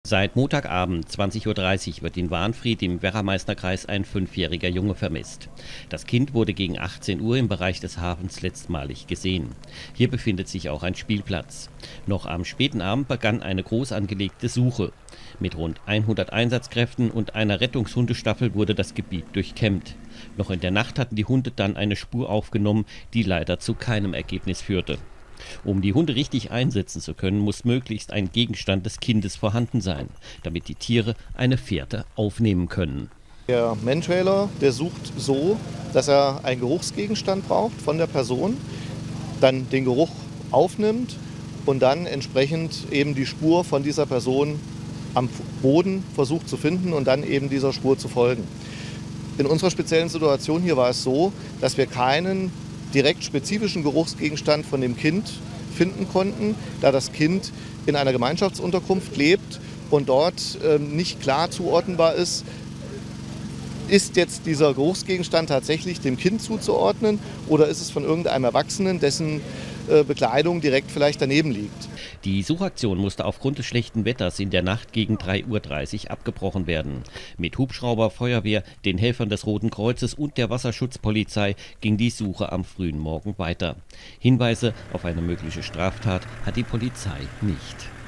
Seit Montagabend 20:30 Uhr wird in Wahnfried im Werra-Meißner-Kreis ein 5-jähriger Junge vermisst. Das Kind wurde gegen 18 Uhr im Bereich des Hafens letztmalig gesehen. Hier befindet sich auch ein Spielplatz. Noch am späten Abend begann eine groß angelegte Suche. Mit rund 100 Einsatzkräften und einer Rettungshundestaffel wurde das Gebiet durchkämmt. Noch in der Nacht hatten die Hunde dann eine Spur aufgenommen, die leider zu keinem Ergebnis führte. Um die Hunde richtig einsetzen zu können, muss möglichst ein Gegenstand des Kindes vorhanden sein, damit die Tiere eine Fährte aufnehmen können. Der Mantrailer, der sucht so, dass er einen Geruchsgegenstand braucht von der Person, dann den Geruch aufnimmt und dann entsprechend eben die Spur von dieser Person am Boden versucht zu finden und dann eben dieser Spur zu folgen. In unserer speziellen Situation hier war es so, dass wir keinen direkt spezifischen Geruchsgegenstand von dem Kind finden konnten, da das Kind in einer Gemeinschaftsunterkunft lebt und dort nicht klar zuordnenbar ist jetzt dieser Geruchsgegenstand tatsächlich dem Kind zuzuordnen oder ist es von irgendeinem Erwachsenen, dessen Bekleidung direkt vielleicht daneben liegt. Die Suchaktion musste aufgrund des schlechten Wetters in der Nacht gegen 3:30 Uhr abgebrochen werden. Mit Hubschrauber, Feuerwehr, den Helfern des Roten Kreuzes und der Wasserschutzpolizei ging die Suche am frühen Morgen weiter. Hinweise auf eine mögliche Straftat hat die Polizei nicht.